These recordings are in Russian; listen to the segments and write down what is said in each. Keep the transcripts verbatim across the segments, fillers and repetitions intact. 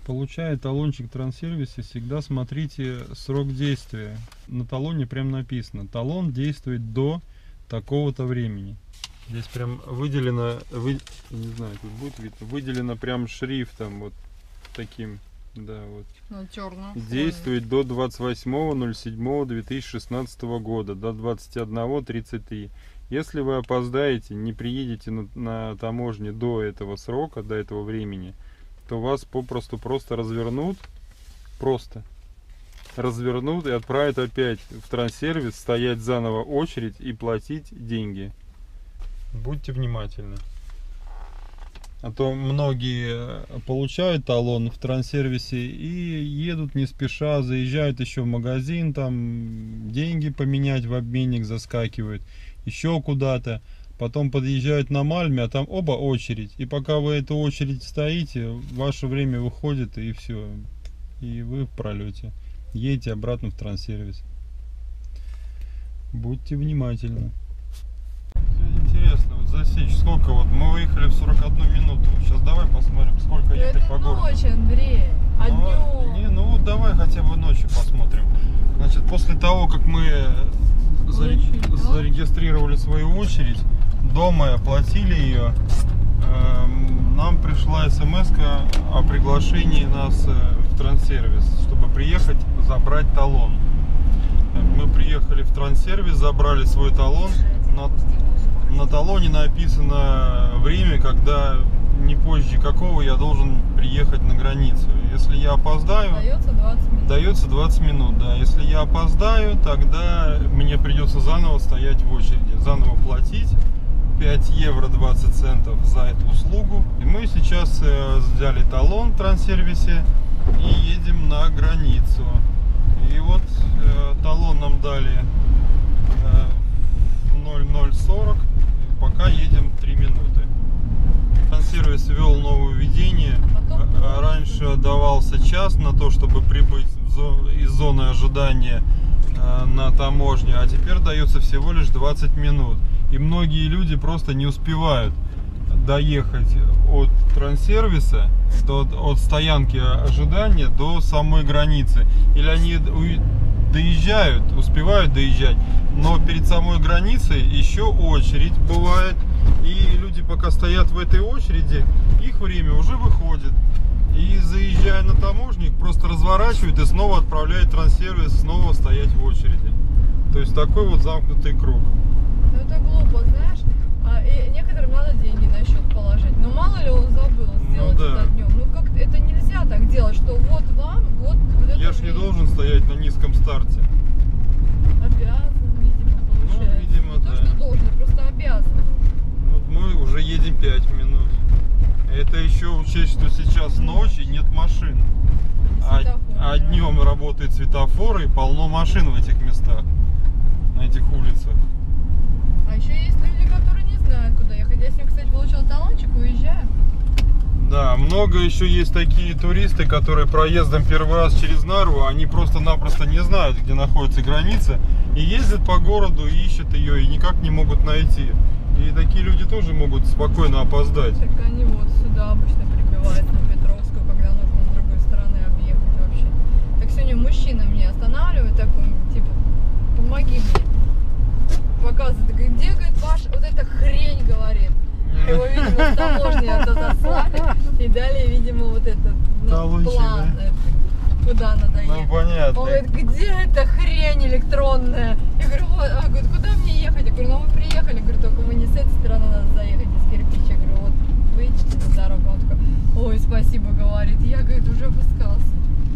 Получая талончик в транссервисе, всегда смотрите срок действия. На талоне прям написано: талон действует до такого-то времени. Здесь прям выделено, вы, не знаю, тут будет видно, выделено прям шрифтом вот таким, да, вот. На черном. Действует до двадцать восьмого ноль седьмого две тысячи шестнадцатого года, до двадцать одного тридцать три. Если вы опоздаете, не приедете на, на таможне до этого срока, до этого времени, то вас попросту просто развернут, просто развернут и отправят опять в транссервис, стоять заново очередь и платить деньги. Будьте внимательны. А то многие получают талон в транссервисе и едут не спеша, заезжают еще в магазин, там деньги поменять в обменник заскакивают, еще куда-то. Потом подъезжают на Мальме, а там оба очередь. И пока вы эту очередь стоите, ваше время выходит, и все. И вы в пролете. Едете обратно в транссервис. Будьте внимательны. Интересно, вот засечь, сколько вот мы выехали в сорок одну минуту. Сейчас давай посмотрим, сколько ехать по городу. Это ночь, Андрей, а ну, днем? Не, ну вот давай хотя бы ночью посмотрим. Значит, после того, как мы Получили, зарегистрировали свою очередь, дома оплатили ее, э, нам пришла смс-ка о приглашении нас в транссервис, чтобы приехать забрать талон. Мы приехали в транссервис, забрали свой талон. На, на талоне написано время, когда не позже какого я должен приехать на границу. Если я опоздаю, дается двадцать минут. Дается двадцать минут, да. Если я опоздаю, тогда мне придется заново стоять в очереди, заново платить пять евро двадцать центов за эту услугу. И мы сейчас э, взяли талон в транссервисе и едем на границу. И вот э, талон нам дали э, ноль ноль сорок, пока едем три минуты. Транссервис ввел новое введение. Раньше давался час на то, чтобы прибыть из зоны ожидания на таможне, а теперь дается всего лишь двадцать минут. И многие люди просто не успевают доехать от транссервиса, от, от стоянки ожидания до самой границы. Или они доезжают, успевают доезжать, но перед самой границей еще очередь бывает. И люди, пока стоят в этой очереди, их время уже выходит. И заезжая на таможник, просто разворачивают и снова отправляют в транссервис, снова стоять в очереди. То есть такой вот замкнутый круг. Ну это глупо, знаешь. А, и некоторым надо деньги на счет положить. Но мало ли он забыл сделать ну, да. это днем. Ну как это нельзя так делать, что вот вам, вот, вот это Я ж не должен стоять на низком старте. Обязан, видимо, получается. Ну, видимо, не да. то, что должен, просто обязан. Вот мы уже едем пять минут. Это еще учесть, что сейчас ночь и нет машин. А, а днем работает светофор и полно машин в этих местах, на этих улицах. А еще есть люди, которые не знают, куда ехать. Я сегодня, кстати, получил талончик, уезжаю. Да, много еще есть такие туристы, которые проездом первый раз через Нарву, они просто-напросто не знают, где находится граница, и ездят по городу, ищут ее и никак не могут найти. И такие люди тоже могут спокойно опоздать. Так они вот сюда обычно прибивают, на Петровскую, когда нужно с другой стороны объехать вообще. Так сегодня мужчина меня останавливает, такой, типа, помоги мне. Показывает, говорит, где, говорит, ваш, вот эта хрень, говорит. Его, видимо, с таможни отослали. И далее, видимо, вот этот ну, план, да? куда надо ехать. Ну, понятно. Он говорит, где эта хрень электронная? Я говорю, вот, а, говорит, куда мне ехать? Я говорю, ну мы приехали, я говорю, только вы не с этой стороны надо заехать, из кирпича. Я говорю, вот, выйдите на дорогу. Он такой, ой, спасибо, говорит. Я, говорит, уже опускался.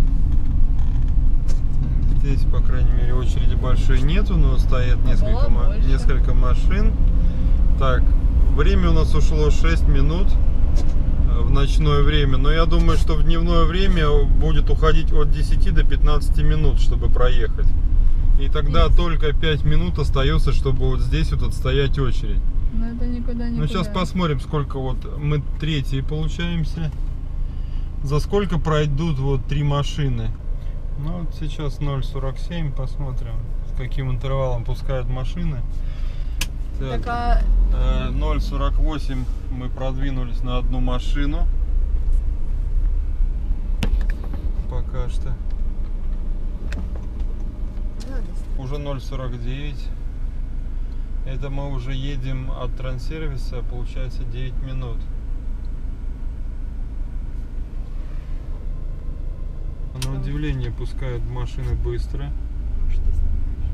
Здесь, по крайней мере, очереди большой нету, но стоят несколько, ма несколько машин. Так, время у нас ушло шесть минут в ночное время, но я думаю, что в дневное время будет уходить от десяти до пятнадцати минут, чтобы проехать. И тогда Есть. только пять минут остается, чтобы вот здесь вот отстоять очередь. Но это никуда не. Ну сейчас посмотрим, сколько вот мы третьи получаемся. За сколько пройдут вот три машины. Ну вот сейчас ноль сорок семь, посмотрим, с каким интервалом пускают машины. Так, так, а... ноль сорок восемь мы продвинулись на одну машину. почта. Радость. Уже ноль сорок девять. Это мы уже едем от Транссервиса, получается девять минут. На удивление пускают машины быстро. Может, ты снимаешь?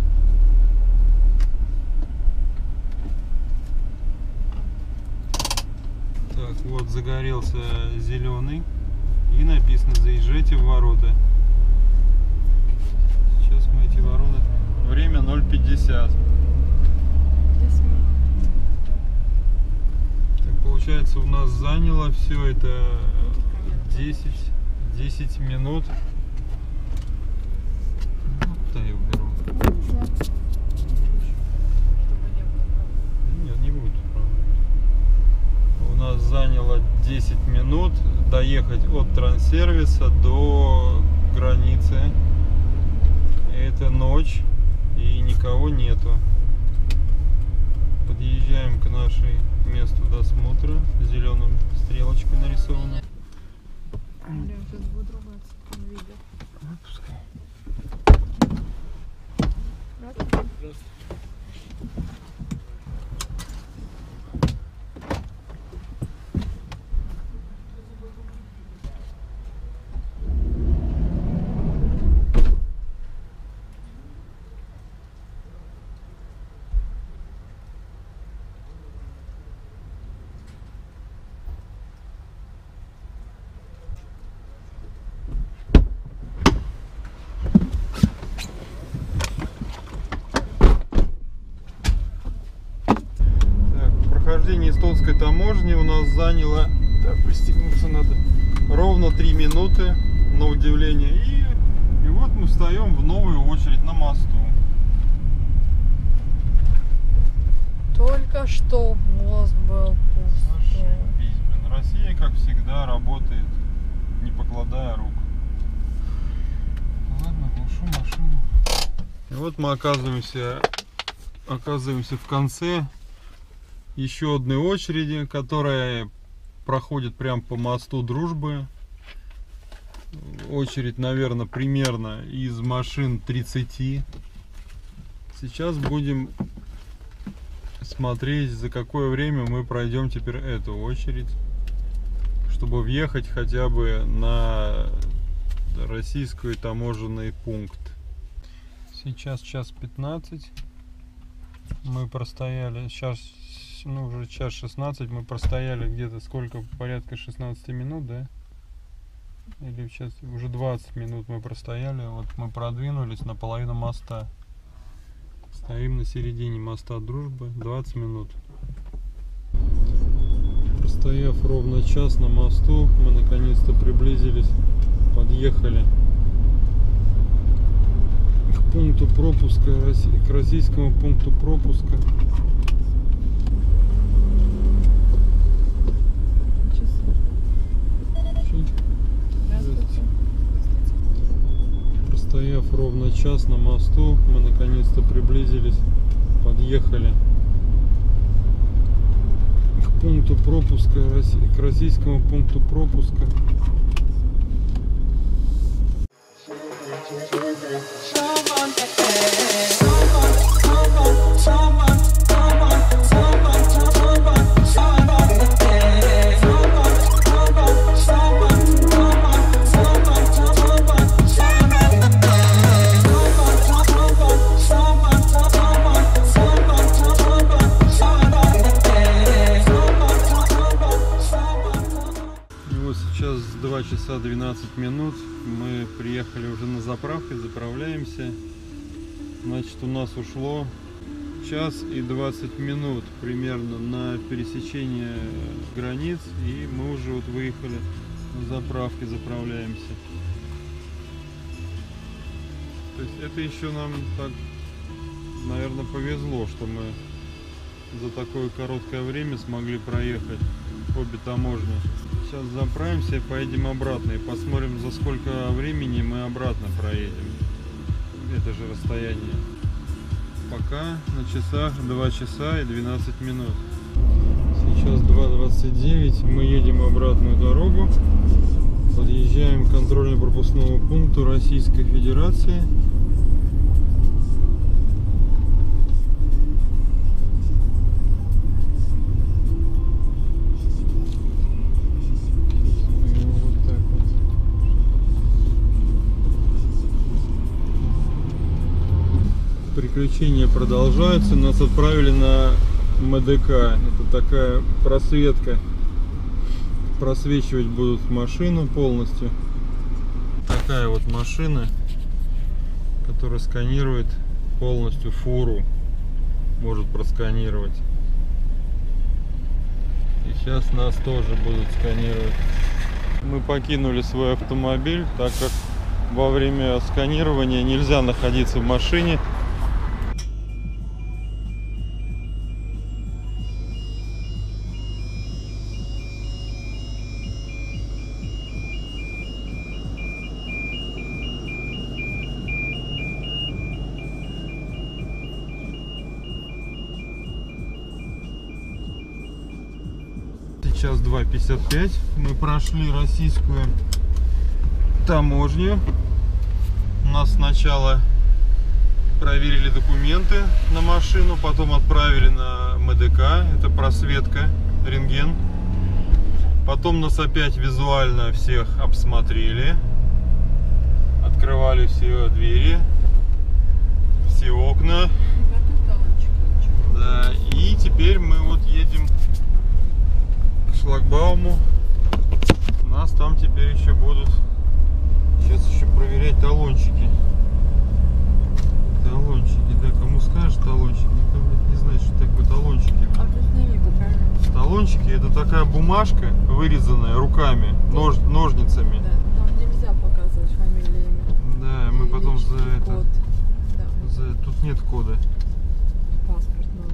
Так, вот загорелся зеленый и написано: заезжайте в ворота. Сейчас мы эти ворота. Время ноль пятьдесят. десять минут. Так, получается, у нас заняло все это десять, десять минут. Да, я уберу. Чтобы не было проблем. Нет, не будет проблем. У нас заняло десять минут доехать от Транссервиса до границы. Это ночь и никого нету. Подъезжаем к нашей месту досмотра. Зеленым стрелочкой нарисовано. Блин, сейчас будет ругаться в видео. Пускай. Здравствуйте. Прохождение эстонской таможни у нас заняло, так, пристегнуться надо, ровно три минуты, на удивление. И, и вот мы встаем в новую очередь на мосту. Только что мост был пустой. Зашибись, блин. Россия, как всегда, работает, не покладая рук. Ладно, глушу машину. И вот мы оказываемся, оказываемся в конце еще одной очереди, которая проходит прямо по мосту Дружбы. Очередь, наверное, примерно из машин тридцати. Сейчас будем смотреть, за какое время мы пройдем теперь эту очередь, чтобы въехать хотя бы на российский таможенный пункт. Сейчас час пятнадцать. Мы простояли, сейчас, ну, уже час шестнадцать, мы простояли где-то сколько, порядка шестнадцати минут, да? Или сейчас уже двадцать минут мы простояли, вот мы продвинулись на половину моста. Стоим на середине моста Дружбы, двадцать минут. Простояв ровно час на мосту, мы наконец-то приблизились, подъехали к пункту пропуска, к российскому пункту пропуска. Простояв ровно час на мосту, мы наконец-то приблизились, подъехали к пункту пропуска, к российскому пункту пропуска. Сейчас два часа двенадцать минут, мы приехали уже на заправку, заправляемся. Значит, у нас ушло час и двадцать минут примерно на пересечение границ, и мы уже вот выехали на заправке, заправляемся. То есть это еще нам так, наверное, повезло, что мы за такое короткое время смогли проехать обе таможни. Сейчас заправимся и поедем обратно, и посмотрим, за сколько времени мы обратно проедем это же расстояние. Пока на часах два часа и двенадцать минут. Сейчас два двадцать девять, мы едем обратную дорогу. Подъезжаем к контрольно-пропускному пункту Российской Федерации. Вот так вот. Приключения продолжаются. Нас отправили на МДК. Это такая просветка. Просвечивать будут машину полностью. Такая вот машина, которая сканирует полностью фуру, может просканировать. И сейчас нас тоже будут сканировать. Мы покинули свой автомобиль, так как во время сканирования нельзя находиться в машине. Сейчас два пятьдесят пять. Мы прошли российскую таможню. У нас сначала проверили документы на машину, потом отправили на МДК. Это просветка, рентген. Потом нас опять визуально всех обсмотрели. Открывали все двери, все окна. Да, и теперь мы вот едем шлагбауму. Нас там теперь еще будут сейчас еще проверять талончики. Талончики, да, кому скажешь талончики, никто не знает, что такое талончики. А ты сними, покажи. Талончики — это такая бумажка, вырезанная руками, нож, ножницами. Да, там нельзя показывать фамилию, имя. Да, мы потом за это, код. Да. за, тут нет кода. Паспорт, номер.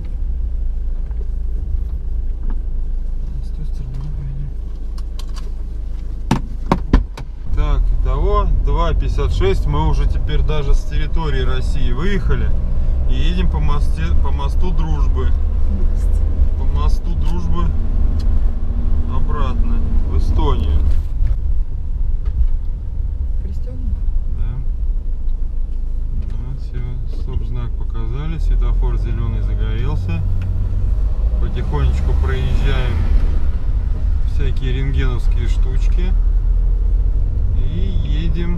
Так, итого два пятьдесят шесть. Мы уже теперь даже с территории России выехали и едем по мосте, по мосту Дружбы. По мосту Дружбы обратно в Эстонию. Пристегнут? Да. Вот, все, стоп-знак показали, светофор зеленый загорелся. Потихонечку проезжаем всякие рентгеновские штучки. И едем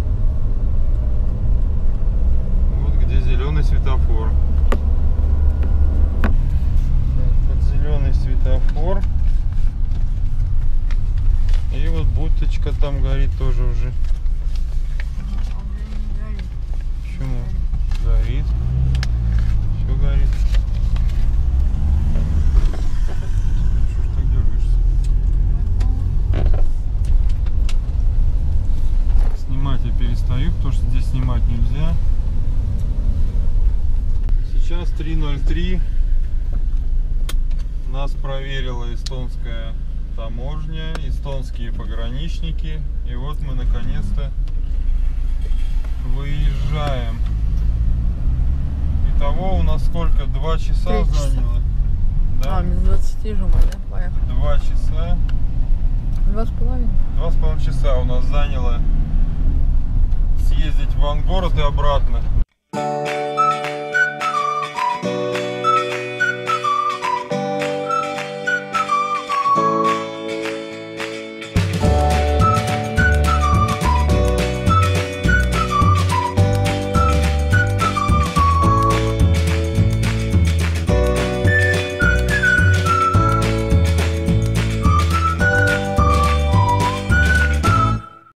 вот где зеленый светофор. Под зеленый светофор. И вот будочка там горит тоже уже. А уже не горит. Почему? Горит. Все горит. Что ж так дергаешься? Снимать я перестаю, потому что здесь снимать нельзя. Сейчас три ноль три. Нас проверила эстонская таможня, эстонские пограничники. И вот мы наконец-то выезжаем. Итого у нас сколько? Два часа заняло. Да? А, без двадцати же мы, да? Поехали. Два часа. Два с половиной. Два с половиной часа у нас заняло съездить в Ангород и обратно.